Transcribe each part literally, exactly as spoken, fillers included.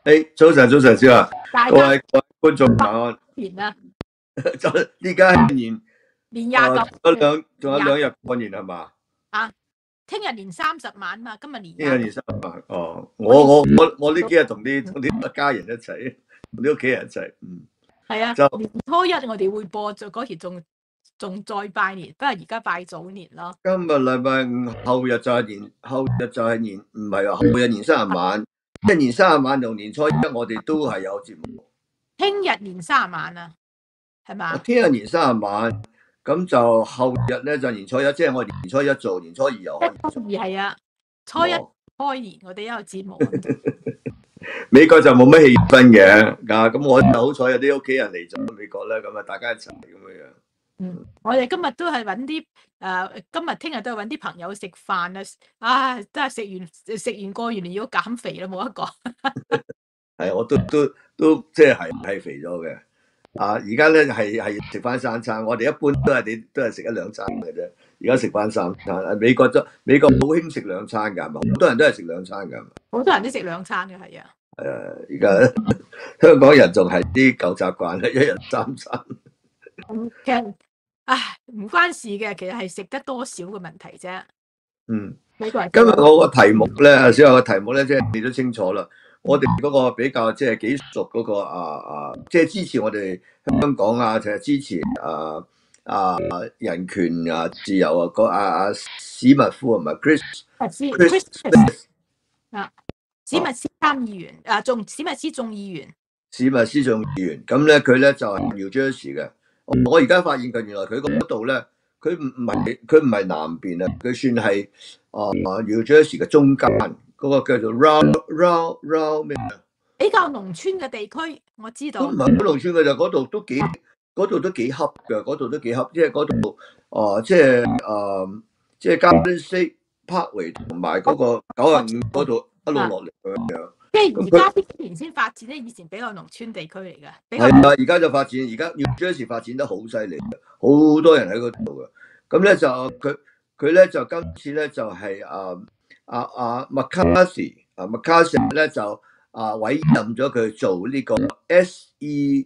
誒，早晨，早晨，小華，各大家位各位觀眾晚安。 年啊， 就呢家係年年廿九誒，仲有兩仲有廿兩日過年係嘛？ 啊，聽日年三十晚嘛，今日年呢個廿九。 年三十晚。哦， 我哋我我我我呢幾日同啲同啲家人一齊，同啲屋企人一齊。嗯， 係啊， 就年初一我哋會播，就嗰時仲仲再拜年，不過而家拜早年咯。 今日禮拜五，後日就係年，後日就係年，唔係話後日年三十晚，即係年三十晚同年初一，我哋都係有節目。 聽日年三十晚啊，係我嘛？ 聽日年三十晚，咁就後日咧就年初一，即係我哋年初一做，年初二又可以做。 初二係啊，初一哦開年我哋有節目。 美國就冇乜氣氛嘅，啊咁我就好彩有啲屋企人嚟咗美國咧，咁啊大家一齊咁樣樣。 嗯，我哋今日都係揾啲誒，今日聽日都係揾啲朋友食飯啊！啊，真係食完食完過完年要減肥啦，冇得講。 係，我都都都即係係肥咗嘅。啊，而家咧係係食翻三餐，我哋一般都係你都係食一兩餐嘅啫。而家食翻三餐，美國都美國好興食兩餐㗎，係咪？好多人都係食兩餐㗎。 好多人都食兩餐嘅，係啊。 係啊，而家香港人仲係啲舊習慣咧，一日三餐。 咁其實唉唔關事嘅，其實係食得多少嘅問題啫。 嗯， 美國人今日我個題目咧，小學嘅題目咧，即係你都清楚啦。我哋嗰個比較即係幾熟嗰個啊啊，即係支持我哋香港啊，就係支持啊啊人權啊自由啊個啊啊史密夫係咪 Chris Chris Smith 啊，史密斯參議員啊，仲史密斯眾議員， 史密斯眾議員，咁咧佢咧就係 New Jersey 嘅。我而家發現佢原來佢嗰度咧，佢唔唔係佢唔係南邊啊，佢算係啊 New Jersey 嘅中間。嗰個叫做 Round Round Round 咩啊？ 比較農村嘅地區，我知道。 都唔係好農村嘅，就嗰度都幾嗰度都幾恰嘅，嗰度都幾恰，即係嗰度啊，即係啊，即係 Garden State Parkway 同埋嗰個九啊五嗰度一路落嚟咁樣。 即係而家呢幾年先發展咧，以前比較農村地區嚟嘅。 係啊，而家就發展，而家 New Jersey 發展得好犀利嘅，好多人喺嗰度嘅。咁咧就佢佢咧就今次咧就係啊啊啊 McCarthy 啊 McCarthy 咧就啊委任咗佢做呢個 S E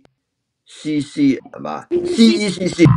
C C 係嘛 C E C C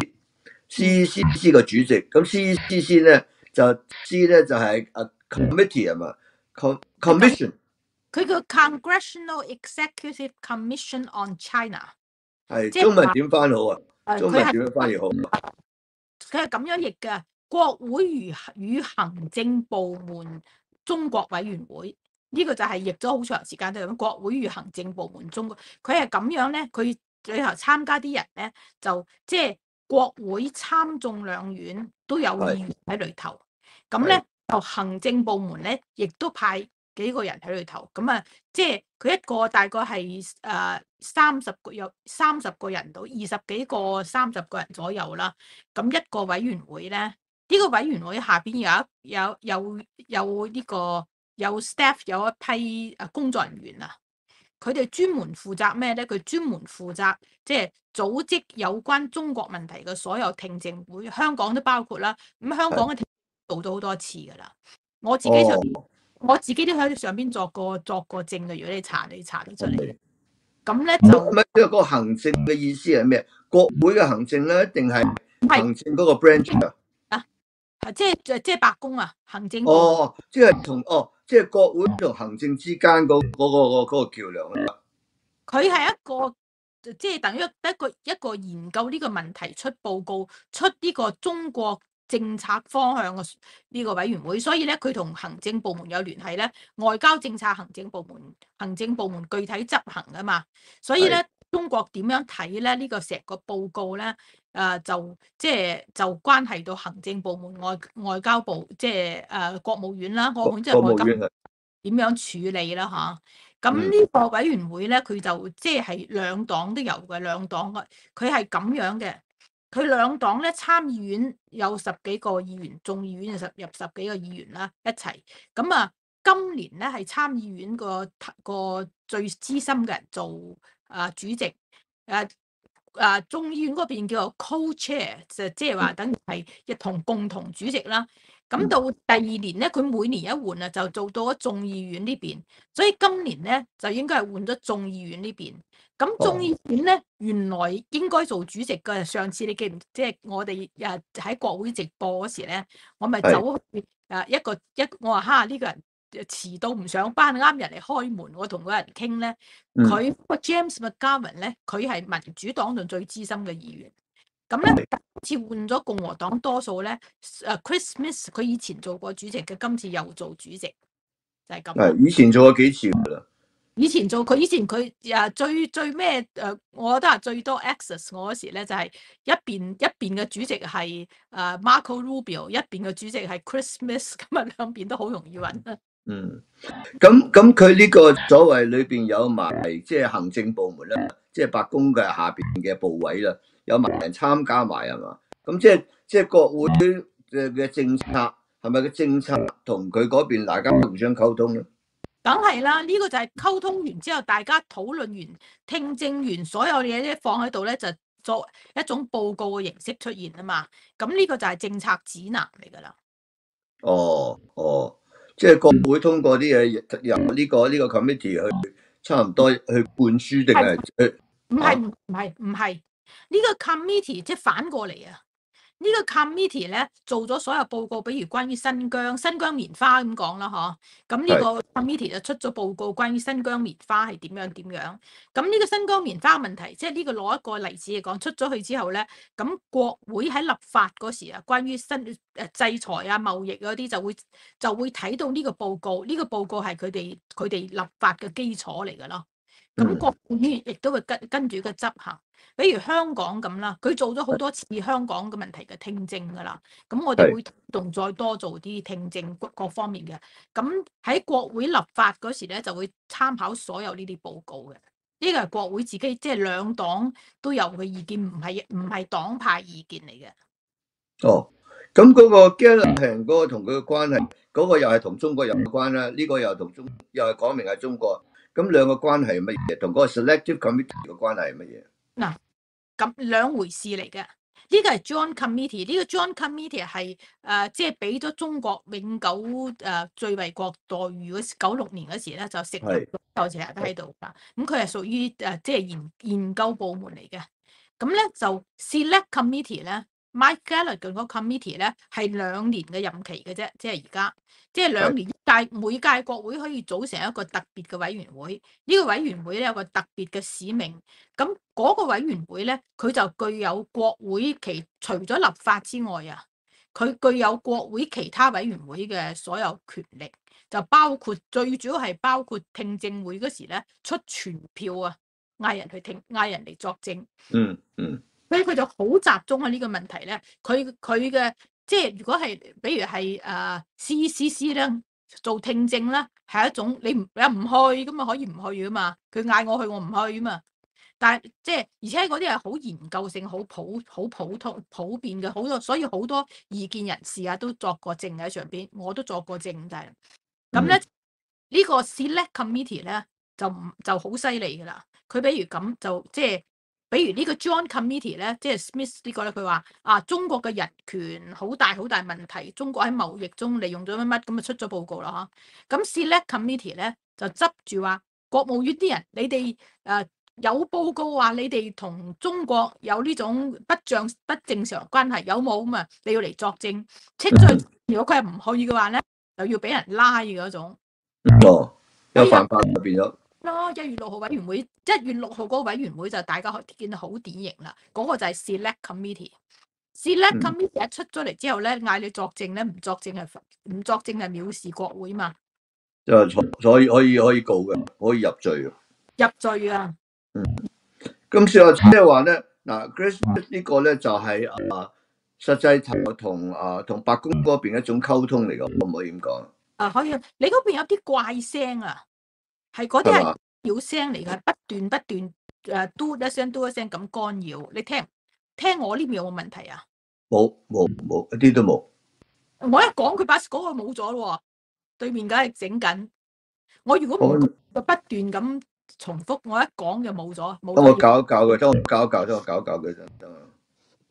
C E C C 嘅主席。咁 C E C C 咧就 C 咧就係啊 committee 係嘛 commission。 佢叫 Congressional Executive Commission on China。 係中文點翻好啊？中文點樣翻譯好？ 佢係咁樣譯嘅，國會與與行政部門中國委員會，呢、這個就係譯咗好長時間都係咁。國會與行政部門中國，佢係咁樣咧，佢最後參加啲人咧，就即係、就是、國會參眾兩院都有議員喺裏頭，咁咧就行政部門咧亦都派幾個人喺裏頭，咁啊，即係佢一個大概係誒三十個有三十個人到二十幾個三十個人左右啦。咁一個委員會咧，呢、這個委員會下邊有一有有有呢、這個有 staff 有一批誒工作人員啊，佢哋專門負責咩咧？佢專門負責即係組織有關中國問題嘅所有聽證會，香港都包括啦。咁香港嘅聽證做咗好多次噶啦，我自己就。哦我自己都喺上邊作過作過證嘅，如果你查你查到出嚟，咁咧就唔係即係個行政嘅意思係咩？國會嘅行政咧，定係行政嗰個 branch 啊？ 啊，即係即係白宮啊，行政哦，即係同哦，即係國會同行政之間嗰嗰個個嗰個橋梁啦。 佢係一個即係等於一個一個研究呢個問題出報告出呢個中國政策方向嘅呢個委員會，所以咧佢同行政部門有聯繫咧，外交政策行政部門行政部門具體執行啊嘛，所以咧中國點樣睇咧呢、這個成個報告咧，誒、呃、就即係就關係到行政部門外外交部即係誒、呃、國務院啦，國務院即係外交點樣處理啦吓。咁呢個委員會咧，佢就即係兩黨都有嘅，兩黨嘅佢係咁樣嘅。佢兩黨咧參議院有十幾個議員，眾議院就十入十幾個議員啦，一齊。咁啊，今年咧係參議院個個最資深嘅人做啊主席，誒、啊、誒、啊、眾議院嗰邊叫做 co-chair，就即係話等於係一同共同主席啦。 咁到第二年咧，佢每年一換啊，就做到咗眾議院呢邊，所以今年咧就應該係換咗眾議院呢邊。咁眾議院咧，原來應該做主席嘅。上次你記唔即係我哋誒喺國會直播嗰時咧，我咪走去誒一個一，我話哈呢個人遲到唔上班，啱人嚟開門，我同嗰人傾咧，佢個 James McGovern 咧，佢係民主黨度最資深嘅議員。咁咧，今次換咗共和黨多數咧，誒 Chris Smith 佢以前做過主席嘅，今次又做主席，就係咁。 係以前做過幾次㗎啦。 以前做佢以前佢誒最最咩誒，我覺得係最多 access 我嗰時咧，就係一邊一邊嘅主席係誒 Marco Rubio，一邊嘅主席係 Chris Smith，咁啊兩邊都好容易揾啊。 嗯，咁咁佢呢個所謂裏邊有埋即係行政部門啦，即係白宮嘅下邊嘅部委啦，有埋人參加埋係嘛？咁即係即係國會嘅嘅政策係咪個政策同佢嗰邊大家互相溝通咧？ 梗係啦，呢、這個就係溝通完之後，大家討論完、聽證完所有嘢咧，放喺度咧，就作一種報告嘅形式出現啊嘛。咁呢個就係政策指南嚟噶啦。 哦哦。即係國會通過啲嘢，由呢個呢個 committee 去差唔多去灌輸定係？ 唔係唔係唔係呢個 committee 即係反過嚟啊！呢個 committee 咧做咗所有報告，比如關於新疆新疆棉花咁講啦，嗬。咁呢個 committee 就出咗報告，關於新疆棉花係點樣點樣。咁呢個新疆棉花問題，即係呢個攞一個例子嚟講，出咗去之後咧，咁國會喺立法嗰時啊，關於新誒制裁啊、貿易嗰啲就會就會睇到呢個報告，呢個報告係佢哋佢哋立法嘅基礎嚟㗎咯。咁國會亦都會跟跟住個執行。比如香港咁啦，佢做咗好多次香港嘅問題嘅聽證㗎啦，咁我哋會動再多做啲聽證各方面嘅。咁喺國會立法嗰時咧，就會參考所有呢啲報告嘅。呢個係國會自己即係兩黨都有嘅意見，唔係唔係黨派意見嚟嘅。 哦，咁嗰個 Gallup 嗰個同佢嘅關係，嗰個又係同中國有關啦，呢個又同中又係講明係中國。咁兩個關係係乜嘢？同嗰個 Selective Committee 嘅關係係乜嘢？ 嗱，咁兩回事嚟嘅。呢個係 Joint Committee，呢個 Joint Committee 係誒，即係俾咗中國永久誒最惠國待遇嗰九六年嗰時咧，就成立咗，成日都喺度㗎。咁佢係屬於誒即係研研究部門嚟嘅。咁咧就 Select Committee 咧 ，Mike Gallagher 個 committee 咧係兩年嘅任期嘅啫，即係而家，即係兩年一屆，每屆國會可以組成一個特別嘅委員會。呢、這個委員會咧有個特別嘅使命。咁嗰個委員會咧，佢就具有國會其除咗立法之外啊，佢具有國會其他委員會嘅所有權力，就包括最主要係包括聽證會嗰時咧出全票啊，嗌人去聽，嗌人嚟作證。 嗯嗯。 所以佢就好集中喺呢個問題咧。佢佢嘅即係如果係，比如係誒 C C C 咧做聽證咧，係一種你唔你唔去咁啊，可以唔去噶嘛。佢嗌我去，我唔去啊嘛。但係即係，而且嗰啲係好研究性、好普、好普通、普遍嘅好多，所以好多意見人士啊都作過證喺上邊，我都作過證。就係咁咧，呢個 Select Committee 咧就唔就好犀利㗎啦。佢比如咁就即係，比如呢個 Joint Committee 咧，即係 Smith 呢個咧，佢話啊，中國嘅人權好大好大問題，中國喺貿易中利用咗乜乜咁啊，出咗報告啦嚇。咁 Select Committee 咧就執住話國務院啲人，你哋誒。呃有報告話你哋同中國有呢種不正不正常關係，有冇咁啊？你要嚟作證。即係如果佢係唔去嘅話咧，就要俾人拉嘅嗰種。 哦，有犯法就變咗。 咯，一月六號委員會，一月六號嗰個委員會就大家可以見到好典型啦。嗰、那個就係 Select Committee。Select Committee 一出咗嚟之後咧，嗌你作證咧，唔作證係唔作證係藐視國會嘛。 就所以可以可以告嘅，可以入罪嘅。 入罪啊！ 嗯，咁所以即係話咧，嗱 Chris 呢個咧就係、是、啊，實際頭同啊同白宮嗰邊一種溝通嚟嘅，可唔可以咁講？ 啊，可以。你嗰邊有啲怪聲啊，係嗰啲係擾聲嚟嘅，不斷不斷誒，嘟一聲嘟一聲咁干擾。你聽聽我呢邊有冇問題啊？ 冇冇冇，一啲都冇。 我一講佢把嗰個冇咗咯，對面梗係整緊。我如果唔就不斷咁。重複我一講就冇咗，冇。 等我搞一搞佢，等我搞一搞，等我搞一搞佢就得。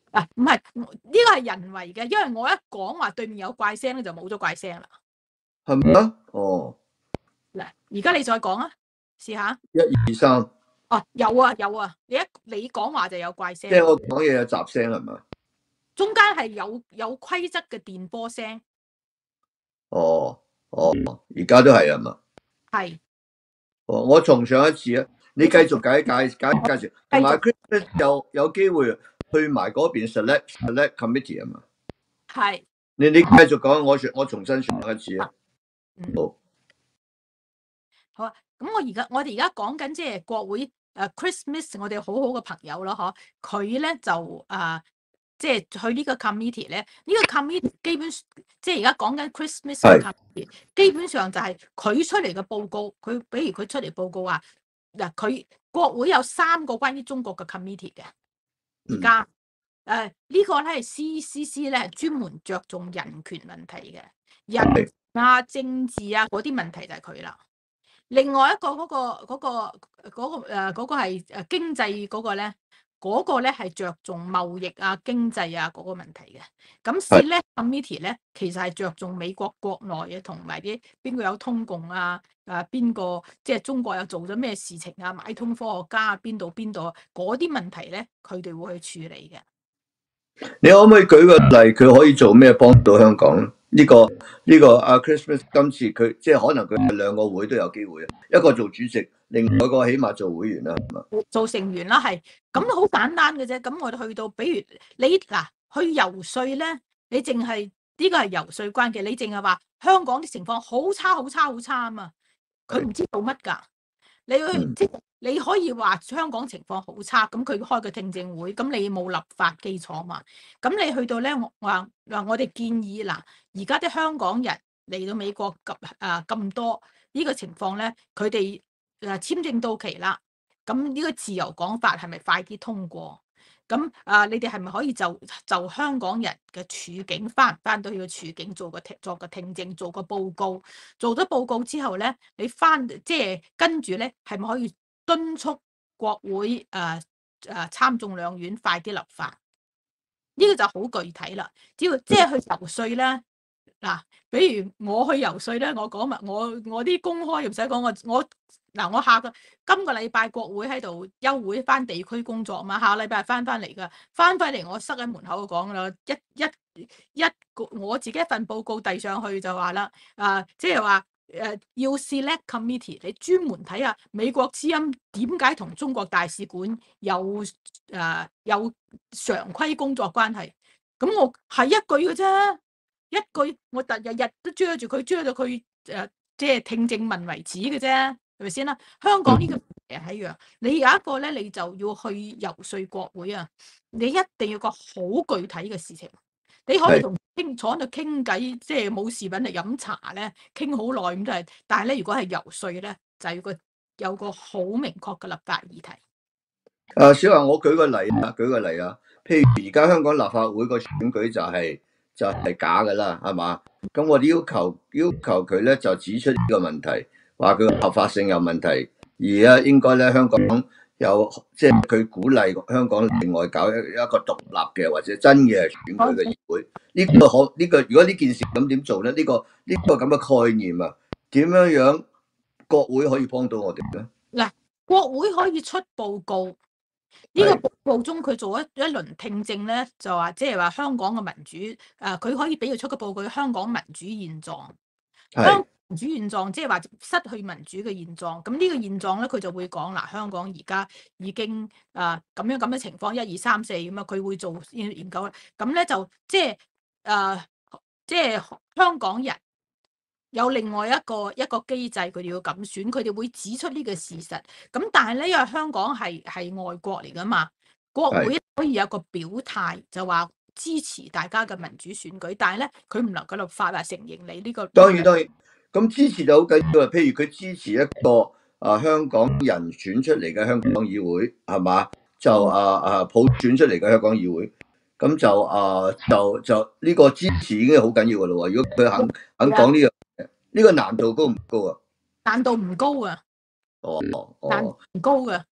啊，唔係呢個係人為嘅，因為我一講話對面有怪聲咧，就冇咗怪聲啦。 係咪啊？哦， 嗱，而家你再講啊，試下。 一二三， 哦，有啊有啊，你一你講話就有怪聲， 即係我講嘢有雜聲係嘛？ 中間係有有規則嘅電波聲。 哦哦，而家都係啊嘛？ 係。 哦，我重上一次啊，你繼續介介介介紹，同埋 Chris 有有機會去埋嗰邊 select select committee 啊嘛？ 係。 你你繼續講，我我重新上一次啊。 嗯， 好。 好啊，咁我而家我哋而家講緊即係國會誒、uh, Chris Smith 我哋好好嘅朋友咯，嗬，佢咧就誒、uh, 即係去呢個 committee 咧，呢、這個 committee 基本即係而家講緊 Chris Smith 嘅 committee，基本上就係佢出嚟嘅報告，佢比如佢出嚟報告話嗱，佢國會有三個關於中國嘅 committee 嘅，而家誒呢個咧係 C C C 咧係專門着重人權問題嘅，人啊政治啊嗰啲問題就係佢啦。另外一個嗰、嗰個嗰、嗰個嗰、嗰個誒嗰個係誒經濟嗰個咧，嗰、嗰個咧係着重貿易啊、經濟啊嗰個問題嘅。咁 Select Committee 咧，其實係着重美國國內嘅同埋啲邊個有通共啊，誒邊個即係中國有做咗咩事情啊，買通科學家啊，邊度邊度嗰啲問題咧，佢哋會去處理嘅。 你可唔可以舉個例？佢可以做咩幫到香港咧？呢、這個呢、這個阿 Chris Smith 今次佢即係可能佢兩個會都有機會啊，一個做主席，另外一個起碼做會員啦，係嘛？ 做成員啦，係咁好簡單嘅啫。咁我哋去到，比如你嗱去游說咧，你淨係呢個係游說關嘅，你淨係話香港啲情況好差好差好差啊嘛，佢唔知做乜㗎。你去、嗯、即你可以話香港情況好差，咁佢開個聽證會，咁你冇立法基礎嘛？咁你去到咧，我話嗱，我哋建議嗱，而家啲香港人嚟到美國咁啊咁多呢、呢個情況咧，佢哋誒簽證到期啦，咁呢個自由講法係咪快啲通過？咁啊，你哋係咪可以就就香港人嘅處境翻唔翻到去個處境做個聽做個聽證，做個報告？做咗報告之後咧，你翻即係跟住咧，係咪可以敦促國會誒誒、呃呃、參眾兩院快啲立法？呢、這個就好具體啦。只要即係去游說咧，嗱，比如我去游說咧，我講埋我我啲公開又唔使講，我我嗱我下個今個禮拜國會喺度休會翻地區工作嘛，下個禮拜翻翻嚟噶，翻翻嚟我塞喺門口講啦，一一一個我自己一份報告遞上去就話啦，啊，即係話誒要 select committee，你專門睇下美國之音點解同中國大使館有誒、呃、有常規工作關係，咁我係一句嘅啫。一句我日日日都追住佢，追到佢誒，即係聽證問為止嘅啫，係咪先啦？香港呢個係一樣，你有一個咧，你就要去游說國會啊！你一定要個好具體嘅事情，你可以同傾坐喺度傾偈，即係冇事揾嚟飲茶咧，傾好耐咁都係。但係咧，如果係游說咧，就要個有個好明確嘅立法議題。 誒，小華，我舉個例啊，舉個例啊，譬如而家香港立法會個選舉就係、是。就係假噶啦，係嘛？咁我哋要求要求佢咧就指出呢個問題，話佢合法性有問題，而家應該咧香港有即係佢鼓勵香港另外搞一一個獨立嘅或者真嘅選舉嘅議會。呢、這個可呢、這個如果呢件事咁點做咧？呢、這個呢、這個咁嘅概念啊，點樣樣國會可以幫到我哋咧？ 嗱，國會可以出報告。呢、這個報告中佢做一一輪聽證咧，就話即係話香港嘅民主，誒、呃、佢可以俾佢出個報告，香港民主現狀，香港民主現狀即係話失去民主嘅現狀。咁呢個現狀咧，佢就會講嗱，香港而家已經誒咁、呃、樣咁嘅情況，一二三四咁啊，佢會做研究。咁咧就即係誒，即係、呃、香港人。有另外一個一個機制，佢哋要咁選，佢哋會指出呢個事實。咁但係咧，因為香港係係外國嚟噶嘛，國會可以有個表態，就話支持大家嘅民主選舉。但係咧，佢唔能夠立法話承認你呢個。 當然當然，咁支持就好緊要啊。譬如佢支持一個啊香港人選出嚟嘅香港議會，係嘛？就啊啊普選出嚟嘅香港議會，咁就啊就就呢個支持已經好緊要噶啦。如果佢肯肯講呢樣。呢個難度高唔高啊？ 難度唔高啊！ 哦哦， 難度唔高噶。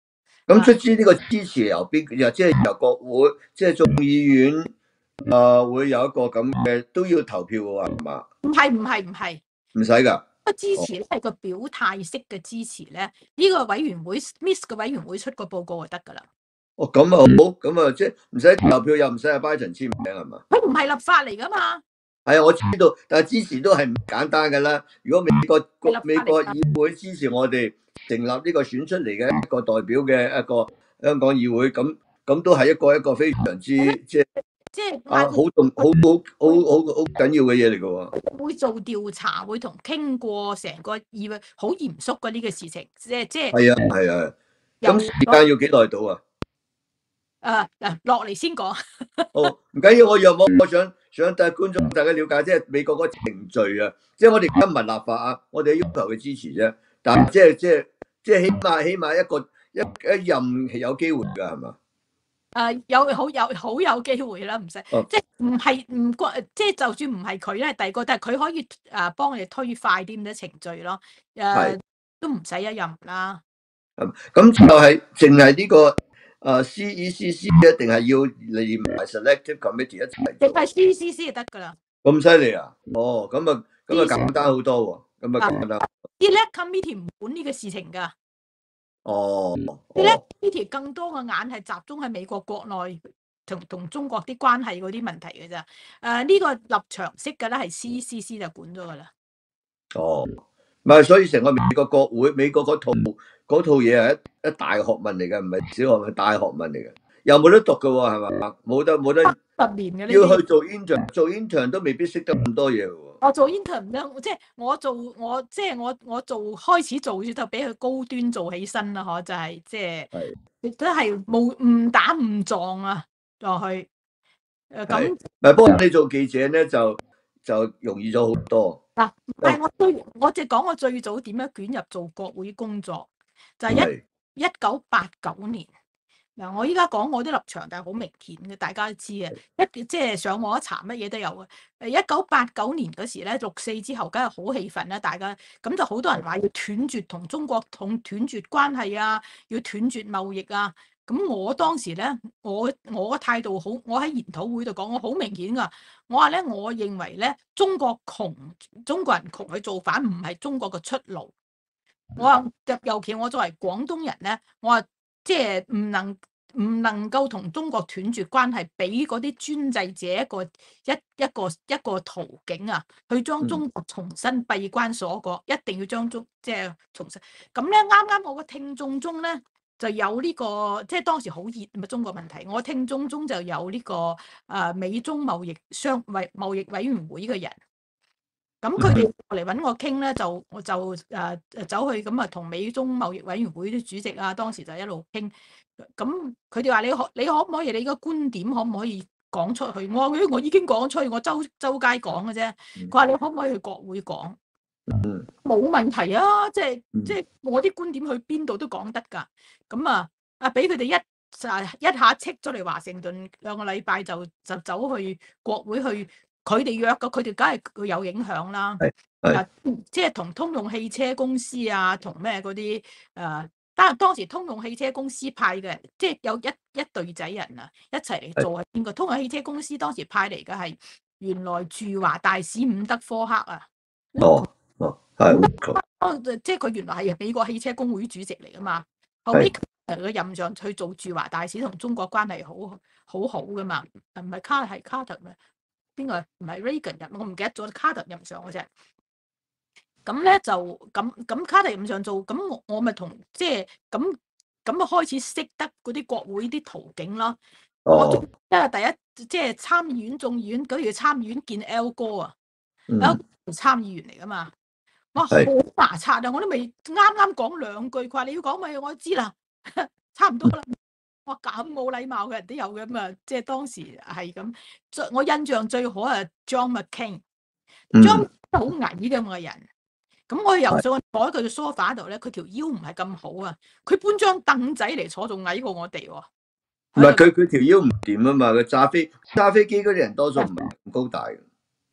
咁出資呢個支持由邊？又即係由國會，即係眾議院，誒、呃、會有一個咁嘅都要投票嘅係嘛？ 唔係唔係唔係， 唔使㗎。 個支持咧係個表態式嘅支持咧，呢、這個委員會 Smith 嘅委員會出個報告就得㗎啦。 哦，咁啊好，咁啊即係唔使投票又唔使阿拜登簽名係嘛？ 佢唔係立法嚟㗎嘛？ 係啊，我知道，但係支持都係唔簡單㗎啦。如果美國美國議會支持我哋成立呢個選出嚟嘅一個代表嘅一個香港議會，咁咁都係一個一個非常之即係即係啊好重好好好好好緊要嘅嘢嚟㗎喎。 會做調查，會同傾過成個議會好嚴肅嘅呢個事情，即係即係。 係啊係啊，咁時間要幾耐到啊？ 誒嗱，落嚟先講。 哦，唔緊要，我若我我想想帶觀眾大家了解，即係美國嗰個程序啊，即係我哋而家唔係立法啊，我哋要求佢支持啫。但係即係即係即係起碼起碼一個一一任係有機會㗎，係嘛？ 誒、uh, 有好有好有機會啦，唔使、oh. 即係唔係唔關，即係就算唔係佢咧，第二個但係佢可以誒幫我哋推快啲咁多程序咯。誒、uh, 都唔使一任啦。 咁、嗯、就係淨係呢個誒 C E C C 一定係要連埋 Selective Committee 一齊？ 淨係 C E C C 就得㗎啦。 咁犀利啊！哦，咁啊咁啊簡單好多喎，咁啊簡單。 Select Committee 唔管呢個事情㗎。 哦， 呢呢條更多嘅眼係集中喺美國國內同同中國啲關係嗰啲問題嘅咋。誒、呃、呢、這個立場式嘅咧係 C C C 就管咗㗎啦。 哦，唔係，所以成個美國國會美國嗰套嗰套嘢係一一大學問嚟嘅，唔係小學，係大學問嚟嘅，又冇得讀嘅喎，係嘛？冇得冇得十年嘅， 要去做 intern，做 intern 都未必識得咁多嘢喎。 我做 intern 咧，即係我做我即係我我做開始做就比佢高端做起身啦，嗬，就係、是、即係亦都係冇誤打誤撞啊落去誒咁。唔係，不過你做記者咧就就容易咗好多。 嗱，但係我最我即係講我最早點樣捲入做國會工作，就係一一九八九年。嗱，我依家講我啲立場，但係好明顯嘅，大家都知啊。一即係上網一查，乜嘢都有嘅。誒，一九八九年嗰時咧，六四之後，梗係好氣憤啦，大家咁就好多人話要斷絕同中國同斷絕關係啊，要斷絕貿易啊。咁我當時咧，我我嘅態度好，我喺研討會度講，我好明顯噶。我話咧，我認為咧，中國窮，中國人窮嘅做法唔係中國嘅出路。我話尤其我作為廣東人咧，我話。即係唔能唔能夠同中國斷絕關係，俾嗰啲專制者一個一一個一個途徑啊，去將中國重新閉關鎖國，一定要將中即係重新。咁咧，啱啱我個聽眾中咧就有呢個，即係當時好熱咪中國問題，我聽眾中就有呢個誒美中貿易商委貿易委員會嘅人。咁佢哋嚟揾我傾咧，就我就誒誒走去咁啊，同美中貿易委員會啲主席啊，當時就一路傾。咁佢哋話你可你可唔可以你個觀點可唔可以講出去？我話我已經講出去，我周周街講嘅啫。佢話你可唔可以去國會講？冇問題啊，即係即係我啲觀點去邊度都講得㗎。咁啊啊俾佢哋一啊一下斥咗嚟華盛頓，兩個禮拜就就走去國會去。佢哋約嘅，佢哋梗係會有影響啦。係，即係同通用汽車公司啊，同咩嗰啲誒，但係當時通用汽車公司派嘅，即係有一一隊仔人啊，一齊嚟做係邊個？通用汽車公司當時派嚟嘅係原來駐華大使伍德科克啊。 哦哦，係。 即係佢原來係美國汽車工會主席嚟噶嘛。後尾佢任上去做駐華大使，同中國關係好好好噶嘛。唔係卡係卡特咩？邊個唔係 Reagan 任？我唔記得咗卡特任上嗰隻。咁咧就咁咁卡特任上做，咁我我咪同即係咁咁啊開始識得嗰啲國會啲途徑咯。Oh. 我仲即係第一即係參議院、眾議院嗰條參議院見 Al 哥啊、mm.，Al 哥參議員嚟噶嘛。哇，好麻擦啊！我都未啱啱講兩句，佢話你要講咪，我都知啦，差唔多啦。哇，咁冇禮貌嘅人都有嘅咁啊！即係當時係咁，最我印象最好係 John McCain，John 好矮嘅咁嘅人。咁我游上去坐喺佢嘅 sofa 度咧，佢條腰唔係咁好啊，佢搬張凳仔嚟坐，仲矮過我哋喎。 唔係佢佢條腰唔掂啊嘛，佢揸飛揸飛機嗰啲人多數唔係咁高大嘅。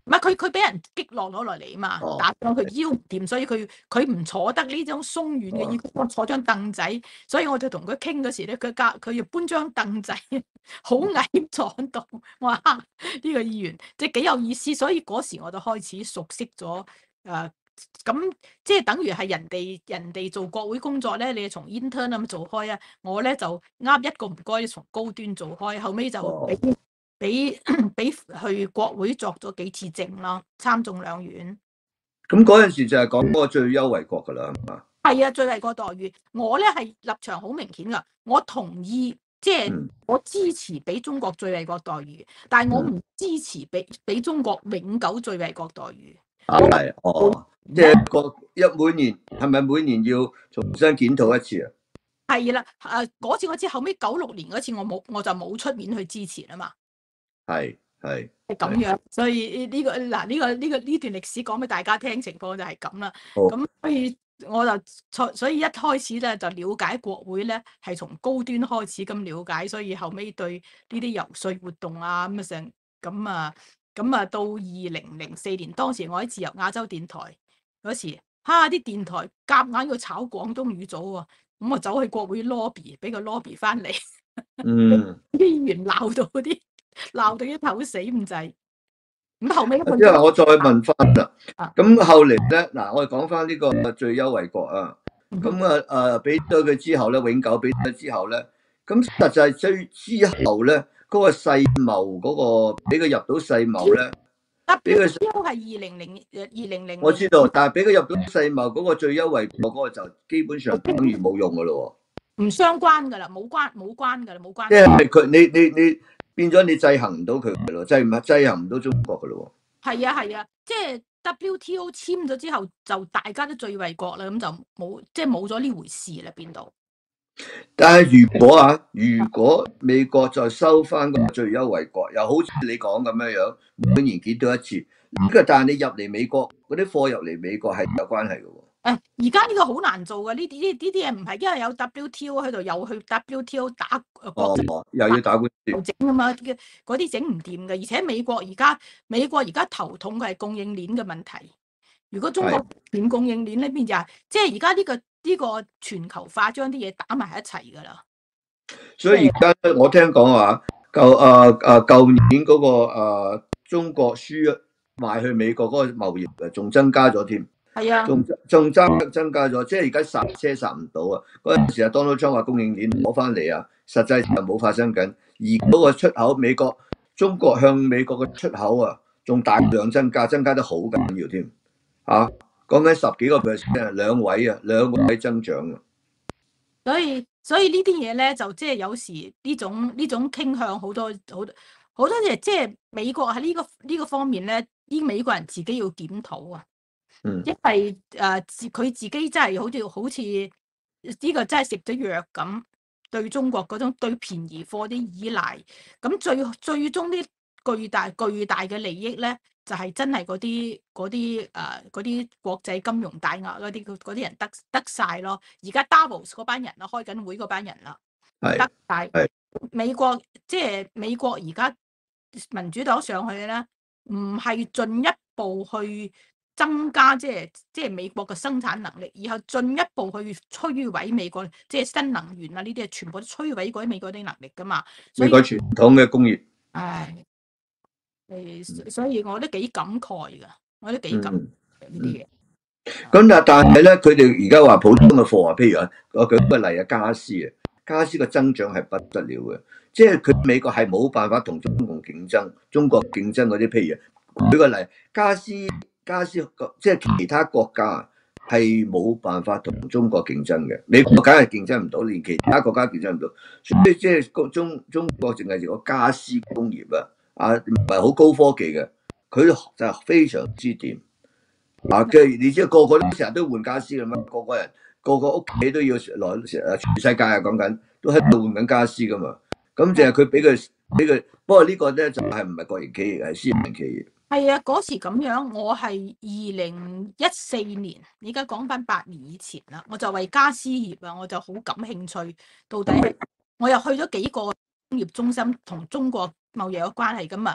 唔係佢佢俾人擊落咗落嚟啊嘛， 哦打到佢腰唔掂，所以佢佢唔坐得呢種鬆軟嘅椅，我坐張凳仔，所以我就同佢傾嗰時咧，佢隔佢要搬張凳仔，好危險坐喺度。我話呢、這個議員即係幾有意思，所以嗰時我就開始熟悉咗誒，咁、呃、即係等於係人哋人哋做國會工作咧，你係從 intern 咁做開啊，我咧就啱一個唔該從高端做開，後尾就俾。 哦俾俾去國會作咗幾次證咯，參眾兩院。 咁嗰陣時就係講嗰個最優惠國噶啦，係嘛？ 係啊，最惠國待遇，我咧係立場好明顯噶，我同意，即係、 嗯、 我支持俾中國最惠國待遇，但係我唔支持俾俾中國永久最惠國待遇。 啊係，哦，即係個一每年係咪每年要重新檢討一次啊？ 係啦，誒嗰次我知，後尾九六年嗰次我冇，我就冇出面去支持啊嘛。 係係係咁樣，所以呢、這個嗱呢、這個呢、這個呢段歷史講俾大家聽，情況就係咁啦。咁所以我就所所以一開始咧就了解國會咧係從高端開始咁了解，所以後尾對呢啲遊說活動啊咁啊成咁啊咁啊到二零零四年，當時我喺自由亞洲電台嗰時，哈啲電台夾硬要炒廣東語組喎，咁我走去國會 lobby，俾個 lobby 翻嚟， 嗯， 啲議員鬧到嗰啲。鬧到一頭死咁滯，咁後尾即係我再問翻啦，咁、啊、後嚟咧嗱，我哋講翻呢個最優惠國啊，咁啊誒俾咗佢之後咧，永久俾咗之後咧，咁實際最之後咧，嗰、那個世貿嗰、那個俾佢入到世貿咧，俾佢都係二零零誒二零零， 我知道，但係俾佢入到世貿嗰個最優惠國嗰個就基本上等於冇用噶咯喎， 唔相關噶啦，冇關冇關噶啦，冇關。 即係佢你你你。你變咗你制衡唔到佢嘅咯，制唔係制衡唔到中國嘅咯喎。 係啊係啊，即係 W T O 簽咗之後，就大家都最惠國啦，咁就冇即係冇咗呢回事啦，變到。 但係如果啊，如果美國再收翻個最優惠國，又好似你講咁樣樣，每年檢討一次，呢個但係你入嚟美國嗰啲貨入嚟美國係有關係嘅喎。 誒，而家呢個好難做嘅，呢啲呢啲啲嘢唔係，因為有 W T O 喺度，又去 W T O 打誒國際、 哦，又要打官司， 整啊嘛，嗰啲整唔掂嘅。而且美國而家美國而家頭痛嘅係供應鏈嘅問題。如果中國斷供應鏈呢邊就係，即係而家呢個呢個全球化將啲嘢打埋一齊噶啦。 所以而家我聽講話，舊誒誒舊年嗰個誒中國輸賣去美國嗰個貿易誒仲增加咗添。係啊，仲仲增增加咗，即係而家剎車剎唔到啊！嗰陣時啊，Donald Trump話供應鏈攞翻嚟啊，實際上冇發生緊。而嗰個出口美國中國向美國嘅出口啊，仲大量增加，增加得好緊要添。嚇，講緊十幾個 percent，兩位啊，兩位增長啊。 所以所以呢啲嘢咧，就即係有時呢種呢種傾向好多好多好多嘢，即係美國喺呢個呢個方面咧，啲美國人自己要檢討啊。 嗯， 因為誒，自佢自己真係好似好似呢個真係食咗藥咁，對中國嗰種對便宜貨啲依賴，咁最最終啲巨大巨大嘅利益咧，就係、是、真係嗰啲嗰啲誒嗰啲國際金融大鱷嗰啲嗰啲人得得晒咯。而家 Davos 嗰班人啦，開緊會嗰班人啦，得晒。美國即係美國而家民主黨上去咧，唔係進一步去增加即係即係美國嘅生產能力，然後進一步去摧毀美國即係新能源啊呢啲，全部都摧毀嗰啲美國啲能力噶嘛。 美國傳統嘅工業， 唉，誒，所以我都幾感慨噶，我都幾感慨呢啲嘢。咁啊，但係咧，佢哋而家話普通嘅貨啊，譬如啊，我舉個例啊，家私啊，家私嘅增長係不得了嘅，即係佢美國係冇辦法同中共競爭，中國競爭嗰啲，譬如舉個例，家私。家私即係其他國家係冇辦法同中國競爭嘅，美國梗係競爭唔到，連其他國家競爭唔到，所以即係中中國淨係個家私工業啊，啊唔係好高科技嘅，佢就非常之掂啊嘅，你知個個都成日都換家私咁嘛，個個人個個屋企都要來誒，全世界啊講緊都喺度換緊家私噶嘛，咁淨係佢俾佢俾佢，不過呢個咧就係唔係國營企業，係私人企業。 係啊，嗰時咁樣，我係二零一四年，而家講翻八年以前啦，我就為家私業啊，我就好感興趣。到底我又去咗幾個工業中心同中國貿易有關係噶嘛？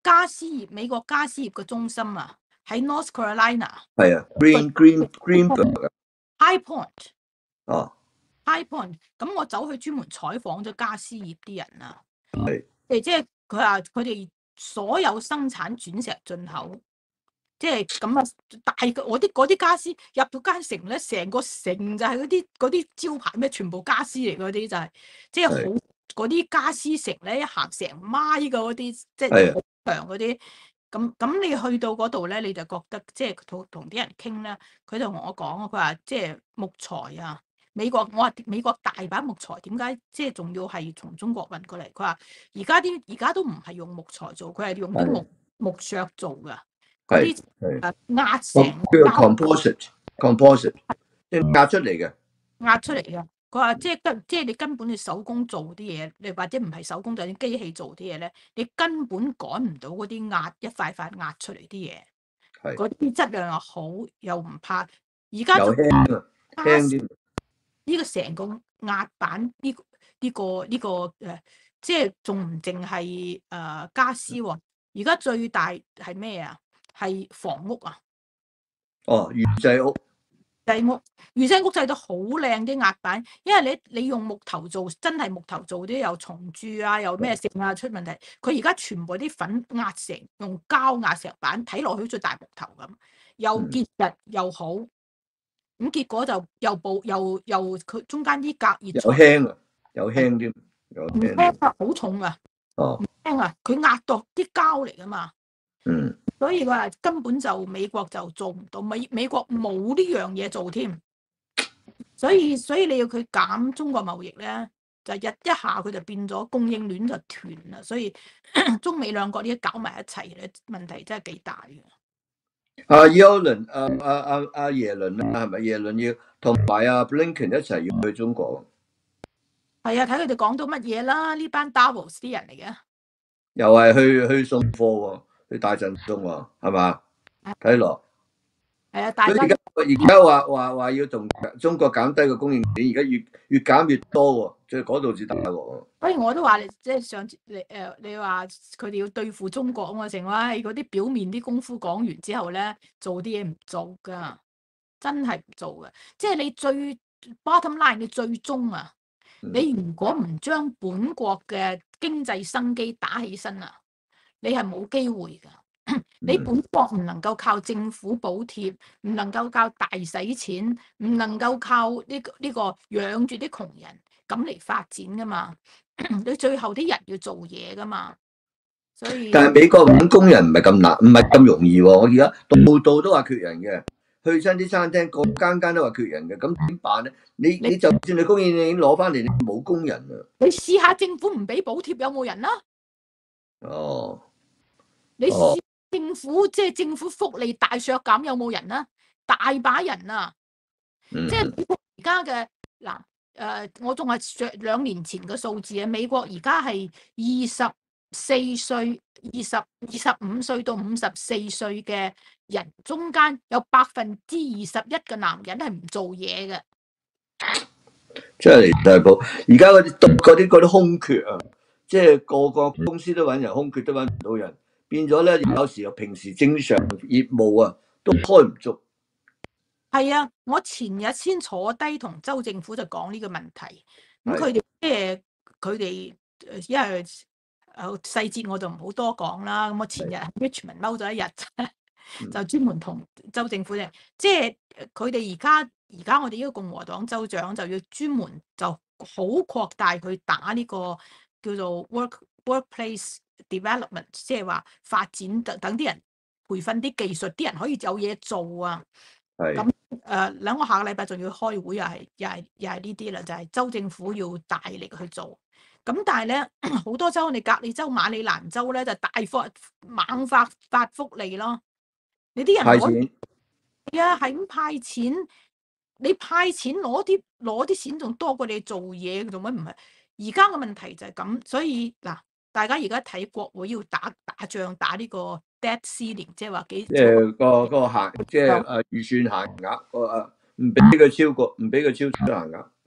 家私業美國家私業嘅中心啊，喺 North Carolina。 係啊，Green Green Greenberg 啊。 High Point。 哦。 High Point，咁我走去專門採訪咗家私業啲人啊。 係。 誒，即係佢話佢哋所有生產鑽石進口。即係咁啊！大我啲嗰啲家私入到間城咧，成個城就係嗰啲嗰啲招牌咩，全部家私嚟嗰啲就係、是，即係好嗰啲家私城咧，一行成米嘅嗰啲，即係好長嗰啲。咁咁你去到嗰度咧，你就覺得即係同同啲人傾咧，佢就同我講啊，佢話即係木材啊，美國我話美國大把木材，點解即係仲要係從中國運過嚟？佢話而家啲而家都唔係用木材做，佢係用啲木木削做㗎。嗰啲誒壓成叫 composite，composite 即係壓出嚟嘅， 壓出嚟嘅。佢話即係根即係你根本你手工做啲嘢，你或者唔係手工，就係機器做啲嘢咧，你根本趕唔到嗰啲壓一塊塊壓出嚟啲嘢。係嗰啲質量又好，又唔怕。而家就輕啊，輕啲。 呢個成個壓板呢呢、呢個呢、呢個誒，即係仲唔淨係誒家私喎？而家最大係咩啊？係房屋啊！ 哦，預製屋， 製屋，預製屋製到好靚啲壓板，因為你你用木頭做，真係木頭做啲又蟲蛀啊，又咩性啊出問題。佢而家全部啲粉壓成用膠壓成板，睇落去好似大木頭咁，又結實又好。咁、嗯、結果就又暴又又佢中間啲隔熱又輕啊，又輕啲， 唔輕啊，好重啊！ 哦， 唔輕啊，佢壓到啲膠嚟噶嘛。 嗯。 所以話根本就美國就做唔到，美美國冇呢樣嘢做添，所以所以你要佢減中國貿易咧，就日一下佢就變咗供應鏈就斷啦，所以中美兩國呢啲搞埋一齊咧，問題真係幾大嘅。 阿耶倫，阿阿阿阿耶倫啊，係咪耶倫要同埋阿 Blinken 一齊要去中國？ 係啊，睇佢哋講到乜嘢啦？呢班 Davos 啲人嚟嘅， 又係去去送貨喎。去大陣中喎，係嘛？睇落係啊，大家而家而家話話話要同中國減低個供應鏈，而家越越減越多喎，即係嗰度至大喎。 所以我都話你，即係上次你誒，你話佢哋要對付中國啊嘛，成話係嗰啲表面啲功夫講完之後咧，做啲嘢唔做噶，真係唔做噶。即係你最 bottom line，你最終啊，你如果唔將本國嘅經濟生機打起身啊，你係冇機會噶。你本國唔能夠靠政府補貼，唔能夠靠大使錢，唔能夠靠呢個呢個養住啲窮人咁嚟發展噶嘛。你最後啲人要做嘢噶嘛。所以但係美國揾工人唔係咁難，唔係咁容易喎。我而家度度都話缺人嘅，去親啲餐廳，個間間都話缺人嘅，咁點辦咧？你你就算你供應鏈攞翻嚟，你冇工人啊！ 你試下政府唔俾補貼，有冇人啦？ 哦， 你試政府即係、就是、政府福利大削減，有冇人啊？大把人啊！ 嗯、 即係而家嘅嗱誒，我仲係兩年前嘅數字啊。美國而家係二十四歲、二十二十五歲到五十四歲嘅人，中間有百分之二十一嘅男人係唔做嘢嘅。 即係離大譜，而家嗰啲嗰啲嗰啲空缺啊，即係個個公司都揾人，空缺都揾唔到人，變咗咧有時候平時正常業務啊都開唔足。係啊，我前日先坐低同州政府就講呢個問題，咁佢哋即係佢哋因為誒細節我就唔好多講啦。咁我前日 Richmond 踎咗一日，就專門同州政府咧，即係佢哋而家。而家我哋呢個共和黨州長就要專門就好擴大去打呢個叫做 work workplace development， 即係話發展等等啲人培訓啲技術，啲人可以有嘢做啊。係咁誒，兩個下個禮拜仲要開會，又係又係又係呢啲啦，就係、是、州政府要大力去做。咁但係咧好多州，你隔離州馬里蘭州咧就大發猛發發福利咯。你啲人派錢係啊，係咁派錢。你派錢攞啲攞啲錢仲多過你做嘢，做乜唔係？而家嘅問題就係咁，所以嗱，大家而家睇國會要打打仗，打呢個 debt ceiling，即係話幾即係個個限，即係誒預算限額個誒，唔俾佢超過，唔俾佢超出限額。啊，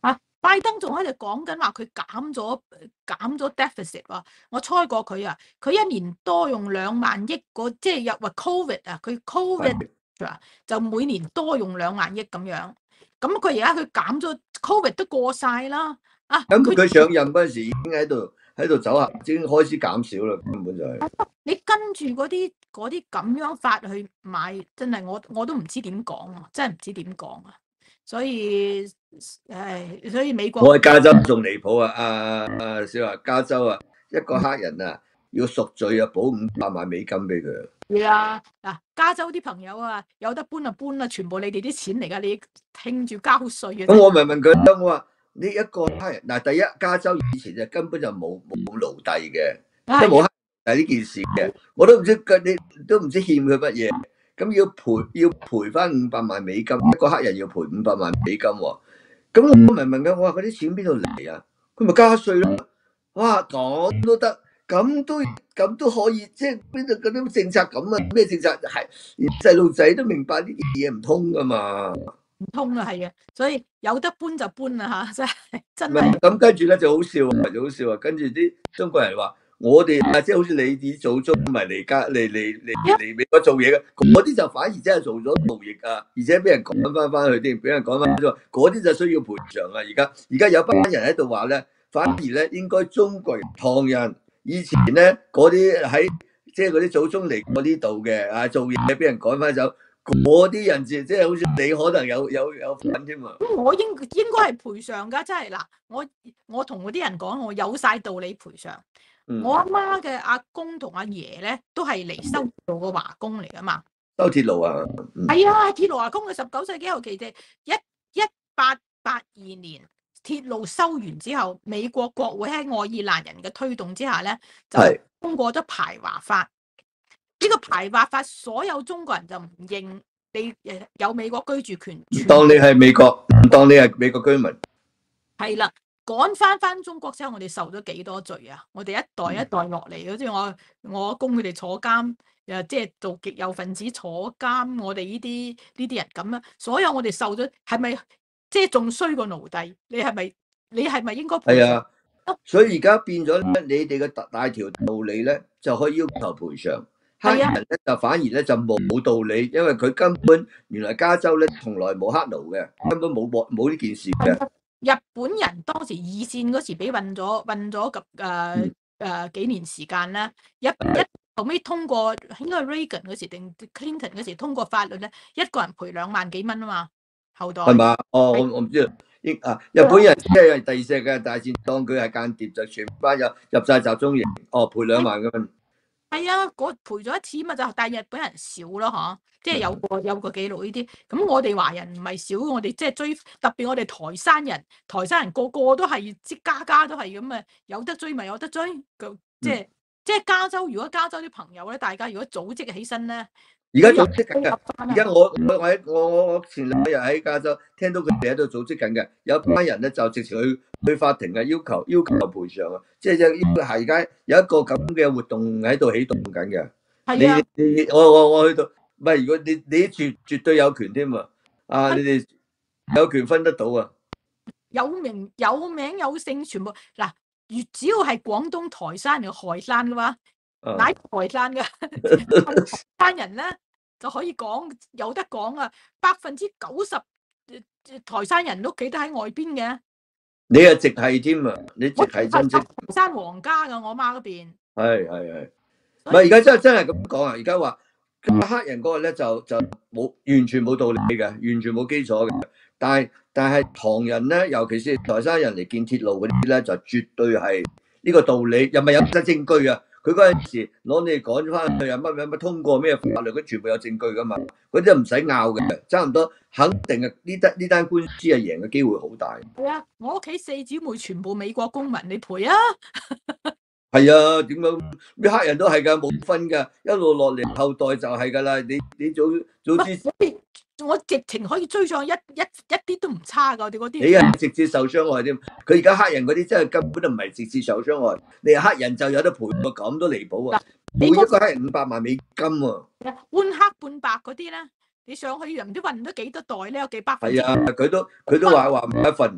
拜登仲喺度講緊話佢減咗減咗 deficit 喎，我猜過佢啊，佢一年多用兩萬億個，即係入話 covid 啊，佢 covid 啊就每年多用兩萬億咁樣，咁佢而家佢減咗 covid 都過晒啦，啊， 咁佢上任嗰陣時已經喺度喺度走下，已經開始減少啦，根本就係、是。 你跟住嗰啲嗰啲咁樣法去買，真係我我都唔知點講啊，真係唔知點講啊，所以誒，所以美國我喺加州仲離譜啊！阿阿小華加州啊，一個黑人啊要贖罪啊，補五百萬美金俾佢。 係啊，嗱，加州啲朋友啊，有得搬就搬啦，全部你哋啲錢嚟㗎，你聽住交稅嘅。 咁我咪問佢，我話你一個黑人嗱，第一加州以前就根本就冇冇奴隸嘅，即係冇黑人係呢件事嘅，我都唔知佢你都唔知欠佢乜嘢，咁要賠要賠翻五百萬美金，一個黑人要賠五百萬美金喎。咁我咪問佢，我話嗰啲錢邊度嚟啊？佢咪加稅咯。哇，講都得，咁都咁都可以，即係邊度嗰啲政策咁啊？咩政策係連細路仔都明白呢啲嘢唔通噶嘛？ 唔通啊，係啊，所以有得搬就搬啦嚇，真係真係。 咁跟住咧就好笑啊，就好笑啊！跟住啲中國人話：我哋啊，即係好似你啲祖宗唔係嚟加嚟嚟嚟嚟美國做嘢嘅，嗰啲就反而真係做咗奴役啊，而且俾人趕翻翻去添，俾人趕翻咗，嗰啲就需要賠償啊！而家而家有班人喺度話咧，反而咧應該中國人唐人以前咧嗰啲喺即係嗰啲祖宗嚟過呢度嘅啊，做嘢俾人趕翻走。嗰啲人即係好似你可能有有有份添啊！ 咁我應應該係賠償㗎，真係嗱，我我同嗰啲人講，我有晒道理賠償。嗯、我阿媽嘅阿公同阿爺咧，都係嚟修鐵路嘅華工嚟㗎嘛。 修鐵路啊？ 係、嗯、啊，鐵路華工嘅十九世紀後期嘅一一八八二年鐵路修完之後，美國國會喺愛爾蘭人嘅推動之下咧，就通過咗排華法。呢、這個排華法，所有中國人就唔認你誒有美國居住權， 當你係美國，當你係美國居民， 係啦，趕翻翻中國之後，我哋受咗幾多罪啊！我哋一代一代落嚟，好似我我阿公佢哋坐監，誒即係做極右分子坐監，我哋呢啲呢啲人咁樣，所有我哋受咗，係咪即係仲衰過奴隸？你係咪你係咪應該賠償？ 係啊，所以而家變咗咧，你哋嘅大大條道理咧，就可以要求賠償。黑人咧就反而咧就冇道理，因為佢根本原來加州咧從來冇黑奴嘅，根本冇冇呢件事嘅。 日本人當時二戰嗰時俾運咗運咗咁誒誒幾年時間啦，一一後尾通過應該係 Reagan 嗰時定 Clinton 嗰時通過法律咧，一個人賠兩萬幾蚊啊嘛，後代係嘛？哦，我我唔知啊。啊，日本人即係第二次世界大戰當佢係間諜，就全班入入晒集中營，哦賠兩萬蚊。 係啊，嗰賠咗一次嘛，就但係日本人少咯嗬，即係有個有個記錄呢啲。咁我哋華人唔係少，我哋即係追，特別我哋台山人，台山人個個都係即家家都係咁啊，有得追咪有得追。咁即係、嗯、即係加州，如果加州啲朋友咧，大家如果組織起身咧， 而家組織緊嘅。而家我我喺我我我前兩日喺加州聽到佢哋喺度組織緊嘅，有班人咧就直情去去法庭嘅要求要求賠償啊！即係係而家有一個咁嘅活動喺度起動緊嘅。係啊，你你我我我去到，唔係如果你你絕絕對有權添啊！啊，你哋有權分得到啊！ 有名有名有姓，全部嗱，越只要係廣東台山嘅海山嘅話，乃台山嘅台山人咧就可以講有得講啊！百分之九十台山人都企得喺外邊嘅。你係直系添啊！你直系親戚。台山皇家噶，我媽嗰邊。係係係。唔係而家真係真係咁講啊！而家話黑人嗰個咧就就冇完全冇道理嘅，完全冇基礎嘅。但係但係唐人咧，尤其是台山人嚟建鐵路嗰啲咧，就絕對係呢個道理，又咪有得證據啊！佢嗰陣時攞你講翻去啊乜乜乜通過咩法律，佢全部有證據噶嘛，嗰啲就唔使拗嘅，差唔多肯定啊！呢單呢單官司係贏嘅機會好大。係啊，我屋企四姊妹全部美國公民，你賠啊！係啊，點樣咩黑人都係噶，冇分噶，一路落嚟後代就係噶啦。你你早早知，我直情可以追上一一一啲都唔差噶，我哋嗰啲。你係直接受傷害添，佢而家黑人嗰啲真係根本都唔係直接受傷害，你係黑人就有得賠，咁都離譜啊！每一個黑人五百萬美金喎。半黑半白嗰啲咧，你上去又唔知運咗幾多代咧，有幾百份。係啊，佢都佢都話話唔一份。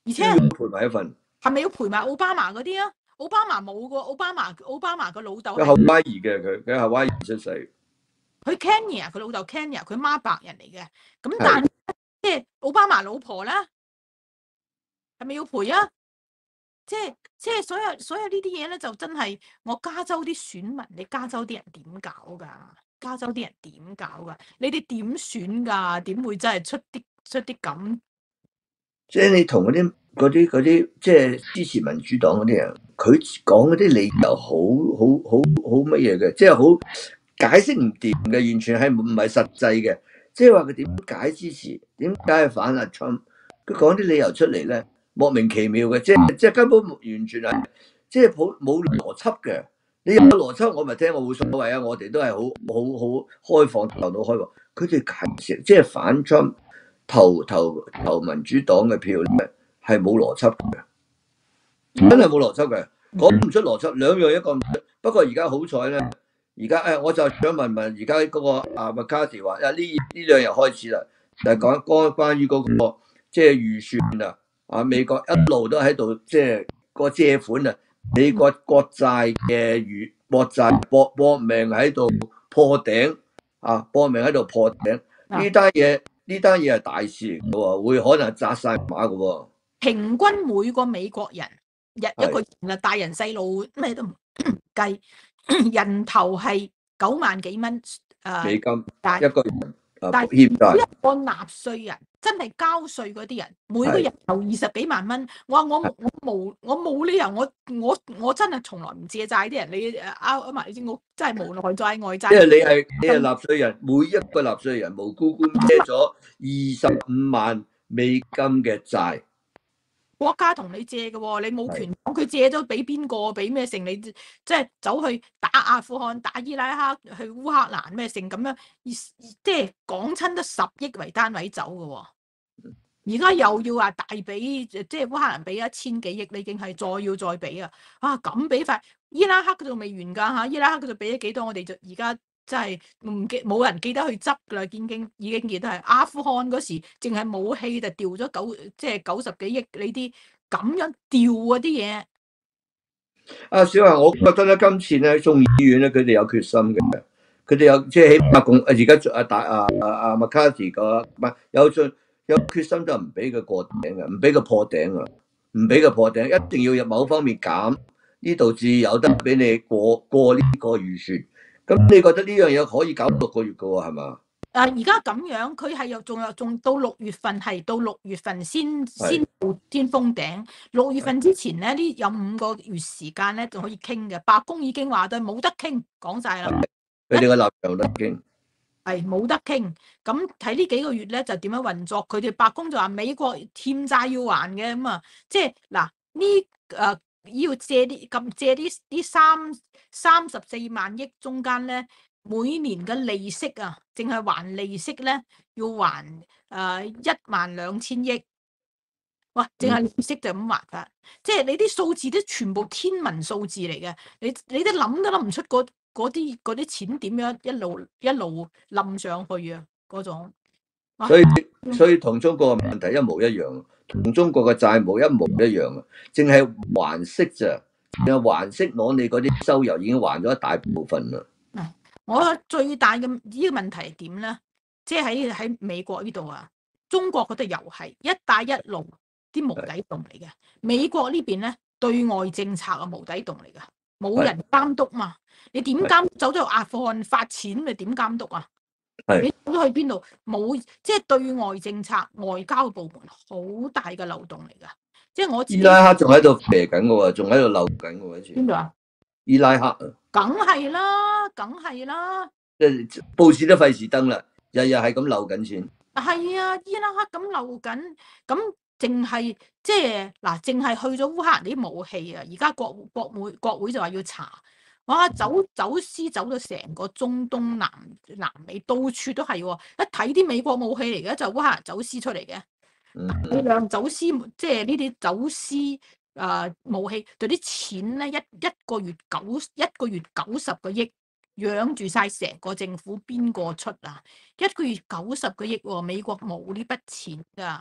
而且都要賠埋一份。 係咪要賠埋奧巴馬嗰啲啊？奧巴馬冇個奧巴馬，奧巴馬個老豆佢夏威夷嘅，佢佢夏威夷出世， 佢 Kenya，佢老豆 Kenya，佢媽白人嚟嘅。咁但係即係奧巴馬老婆咧，係咪要賠啊？即係即係所有所有呢啲嘢咧，就真係我加州啲選民，你加州啲人點搞㗎？加州啲人點搞㗎？你哋點選㗎？點會真係出啲出啲咁？ 即係你同嗰啲嗰啲嗰啲即係支持民主黨嗰啲人，佢講嗰啲理由好好好好乜嘢嘅，即係好解釋唔掂嘅，完全係唔係實際嘅。即係話佢點解支持，點解係反阿 Trump？佢講啲理由出嚟咧，莫名其妙嘅，即係即係根本完全係即係冇冇邏輯嘅。你有邏輯我咪聽，我冇所謂啊！我哋都係好好好開放，頭腦開放。佢哋解釋即係反 Trump。投投投民主黨嘅票咧係冇邏輯嘅，真係冇邏輯嘅，講唔出邏輯，兩樣一個唔出。不過而家好彩咧，而家誒我就想問問，而家嗰個阿麥卡錫話啊呢呢兩日開始啦，就係講關關於嗰個即係預算啊，啊美國一路都喺度即係個借款啊，美國國債嘅預國債搏搏命喺度破頂啊，搏命喺度破頂呢單嘢。呢單嘢係大事嚟嘅喎，會可能砸晒馬嘅喎。 平均每個美國人日一個人啊，大人細路咩都唔計，人頭係九萬幾蚊誒美金， 但一個人但欠債。 一個納稅人真係交稅嗰啲人，每個人頭二十幾萬蚊。我話我我冇我冇理由，我我我真係從來唔借債啲人。你誒啱埋你知，我真係無內債外債。 即係你係你係納稅人，每一個納稅人無辜官借咗二十五萬美金嘅債。 國家同你借嘅喎，你冇權講佢借咗俾邊個，俾咩成？你即係走去打阿富汗、打伊拉克、去烏克蘭咩成咁樣，即係講親都十億為單位走嘅喎。而家又要話大俾，即係烏克蘭俾一千幾億，你已經係再要再俾啊！啊咁俾法，伊拉克嗰度未完㗎嚇，伊拉克嗰度俾咗幾多，我哋就而家真係唔記冇人記得去執㗎啦，已經已經記得係阿富汗嗰時，淨係武器就掉咗九即係九十幾億，你啲咁樣掉嗰啲嘢。 阿小華，我覺得咧，今次咧眾議院咧，佢哋有決心嘅，佢哋有即係起碼共而家阿大阿阿阿麥卡錫個唔係有進。有決心就唔俾佢過頂啊，唔俾佢破頂啊，唔俾佢破頂，一定要入某方面減，呢度至有得俾你過過呢個預算。咁你覺得呢樣嘢可以搞六個月噶喎，係嘛？ 誒而家咁樣，佢係又仲有仲到六月份係到六月份先先到先封頂。六月份之前咧，呢有五個月時間咧，仲可以傾嘅。白宮已經話對冇得傾，講晒啦。 佢哋個立場得傾。 係冇得傾，咁睇呢幾個月咧就點樣運作？佢哋白宮就話美國欠債要還嘅，咁啊，即係嗱呢誒要借啲咁借啲啲三三十四萬億中間咧，每年嘅利息啊，淨係還利息咧要還誒一萬兩千億，哇！淨係利息就咁還法，嗯、即係你啲數字都全部天文數字嚟嘅，你你都諗都諗唔出嗰嗰啲嗰啲錢點樣一路一路冧上去啊！嗰種， 所以所以同中國嘅問題一模一樣，同中國嘅債務一模一樣啊！淨係還息咋，淨係還息攞你嗰啲收入已經還咗一大部分啦。 我最大嘅呢個問題係點咧？即係喺喺美國呢度啊，中國嗰度又係一帶一路啲無底洞嚟嘅，美國呢邊咧對外政策啊無底洞嚟嘅，冇人監督嘛。你點監走咗去阿富汗發錢，你點監督啊？你走咗去邊度？冇，即係對外政策、外交部門好大嘅漏洞嚟㗎。即係我伊拉克仲喺度肥緊嘅喎，仲喺度漏緊嘅喎，好似邊度啊？ 伊拉克啊， 梗係啦，梗係啦。 即係報紙都費事登啦，日日係咁漏緊錢。 係啊，伊拉克咁漏緊，咁淨係即係嗱，淨係去咗烏克蘭啲武器啊！而家國國會國會就話要查。哇！走走私走到成個中東南南美到處都係喎，一睇啲美國武器嚟嘅就烏克蘭走私出嚟嘅，大量走私即係呢啲走私誒、呃、武器，對啲錢咧一一個月九一個月九十個億，養住晒成個政府，邊個出啊？一個月九十個億喎，美國冇呢筆錢㗎。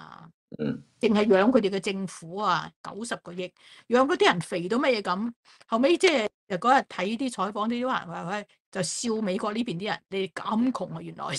嗯， 淨係養佢哋嘅政府啊，九十個億，養嗰啲人肥到乜嘢咁。後尾即係嗰日睇啲採訪，啲人話喂，就笑美國呢邊啲人，你哋咁窮啊，原來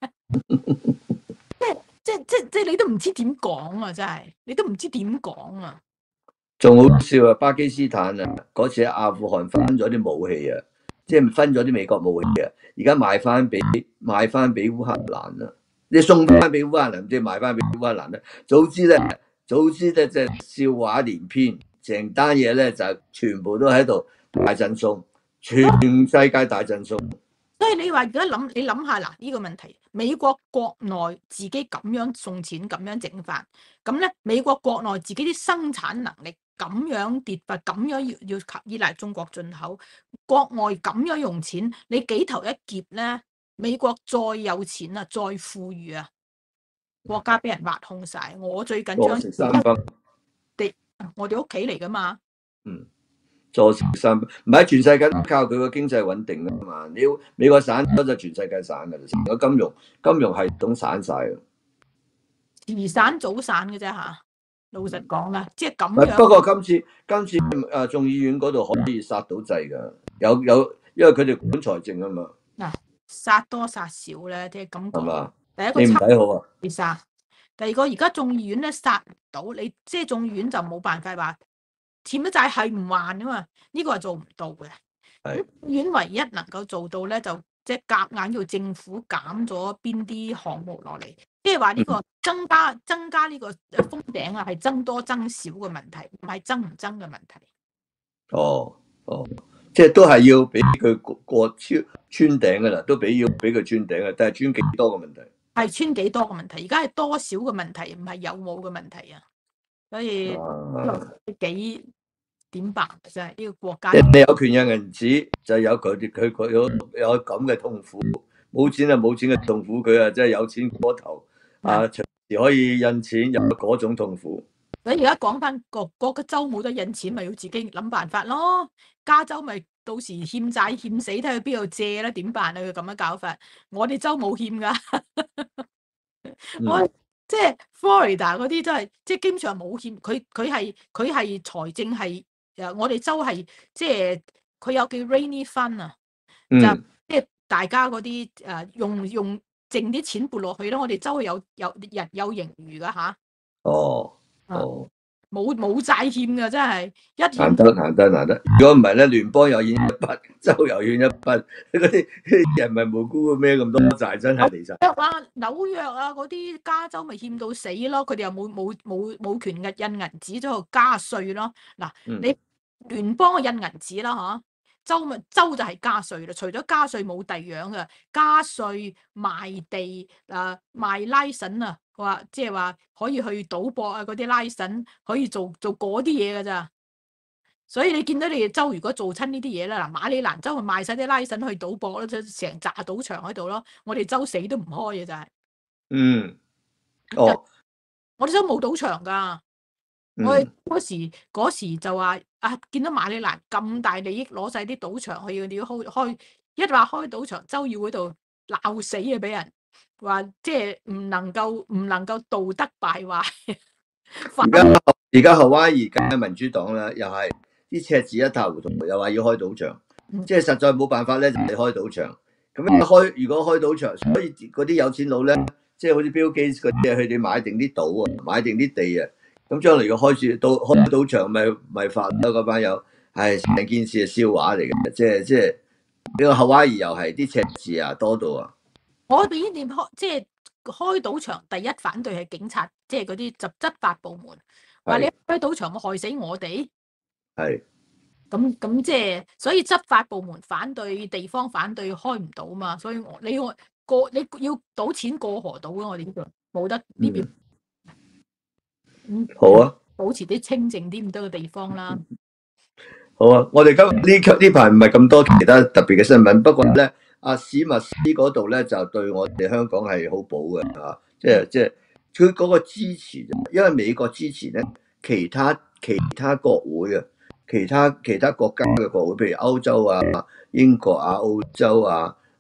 即係即係即係即係你都唔知點講啊，真係你都唔知點講啊。 仲好笑啊！巴基斯坦啊，嗰次喺阿富汗分咗啲武器啊，即係分咗啲美國武器啊，而家賣翻俾賣翻俾烏克蘭啦，你送翻俾烏克蘭，即係賣翻俾烏克蘭咧。早知咧，早知咧，即係笑話連篇，成單嘢咧就全部都喺度大贈送，全世界大贈送。 所以你話而家諗，你諗下嗱，呢個問題，美國國內自己咁樣送錢，咁樣整法，咁咧美國國內自己啲生產能力咁樣跌伐，咁樣要要靠依賴中國進口，國外咁樣用錢，你幾頭一劫咧，美國再有錢啊，再富裕啊，國家俾人挖空晒。我最緊張食三分， 地，我哋屋企嚟噶嘛。 嗯。坐食三分，唔係全世界都靠佢個經濟穩定啊嘛！你要美國散咗就全世界散噶啦，成個金融金融系統散晒啊！ 遲散早散嘅啫嚇，老實講啦，即係咁樣。 不過今次今次誒眾議院嗰度可以殺到掣㗎，有有，因為佢哋管財政啊嘛。 嗱，殺多殺少咧，即係咁講。 係嘛？ 第一個你唔睇好啊？ 你殺，第二個而家眾議院咧殺唔到你，即係眾議院就冇辦法話欠咗債係唔還㗎嘛，呢個係做唔到嘅。咁院唯一能夠做到咧，就即係夾硬要政府減咗邊啲項目落嚟，即係話呢個增加增加呢個封頂啊，係增多增少嘅問題，唔係增唔增嘅問題。 哦哦，即係都係要俾佢過過超穿頂㗎啦，都俾要俾佢穿頂嘅，但係穿幾多嘅問題？係穿幾多嘅問題，而家係多少嘅問題，唔係有冇嘅問題啊！所以幾點辦真係呢個國家？ 你有權有銀紙，就有佢哋佢佢有有咁嘅痛苦，冇錢啊冇錢嘅痛苦，佢啊真係有錢過頭啊，隨時可以印錢，有嗰種痛苦。 所以而家講翻各各個州冇得印錢，咪要自己諗辦法咯。加州咪到時欠債欠死，睇去邊度借咧？點辦啊？佢咁樣搞法，我哋州冇欠噶。我、嗯、即係 Florida 嗰啲真係，即係基本上冇欠。佢佢係佢係財政係誒，我哋州係即係佢有叫 rainy fund 啊，就即係大家嗰啲誒用用剩啲錢撥落去啦。我哋州有有人有盈餘噶吓。 哦。哦， 冇冇債欠噶，真係一難得難得難得。如果唔係咧，聯邦又欠一筆，州又欠一筆，嗰啲人咪無辜咩咁多債，真係離晒。 紐約啊，紐約啊，嗰啲加州咪欠到死咯，佢哋又冇冇冇冇權嘅印銀紙，之後加稅咯。嗱，你聯邦嘅印銀紙啦，吓，州咪州就係加稅啦。除咗加稅冇第二樣嘅，加稅賣地啊，賣拉神啊。話即係話可以去賭博啊，嗰啲拉神可以做做嗰啲嘢噶咋，所以你見到你哋州如果做親呢啲嘢啦，嗱，馬里蘭州咪賣晒啲拉神去賭博咯，就成紮賭場喺度咯，我哋州死都唔開嘅就係。 嗯，哦， 我哋州冇賭場噶，嗯、我哋嗰時嗰時就話啊，見到馬里蘭咁大利益攞晒啲賭場去，你要開開一話開賭場，州要嗰度鬧死啊，俾人。話即係唔能夠唔能夠道德敗壞。 而家而家夏威夷嘅民主黨咧，又係啲赤字一塌糊塗，又話要開賭場，嗯、即係實在冇辦法咧，就係開賭場。咁一開，如果開賭場，所以嗰啲有錢佬咧，即係好似 Bill Gates 嗰啲，佢哋買定啲島啊，買定啲地啊，咁將來要開住賭開賭場，咪咪發咯。嗰班友係成件事係笑話嚟嘅，即係即係呢個夏威夷又係啲赤字啊多到啊！ 我哋呢邊開即係開賭場，第一反對係警察，即係嗰啲執執法部門。話你開賭場，會害死我哋。係。咁咁即係，所以執法部門反對，地方反對，開唔到嘛。所以我你我過你要賭錢過河賭咯，我哋呢度冇得呢邊。嗯。好啊。保持啲清靜啲咁多嘅地方啦。 好啊，我哋今呢呢排唔係咁多其他特別嘅新聞，不過咧。阿史密斯嗰度咧就對我哋香港係好補嘅嚇，即係即係佢嗰個支持，因為美國支持咧，其他其他國會啊，其他其他國家嘅國會，譬如歐洲啊、英國啊、澳洲啊、啊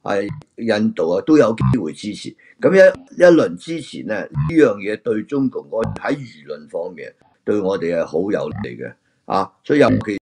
係印度啊，都有機會支持。咁一一輪之前咧，呢樣嘢對中共我喺輿論方面對我哋係好有利嘅啊，所以尤其